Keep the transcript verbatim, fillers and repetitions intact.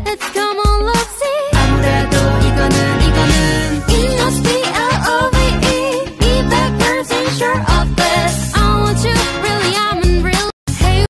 It's come on love see 아무래도 이거는 이거는 It must be L O V E one hundred percent sure of this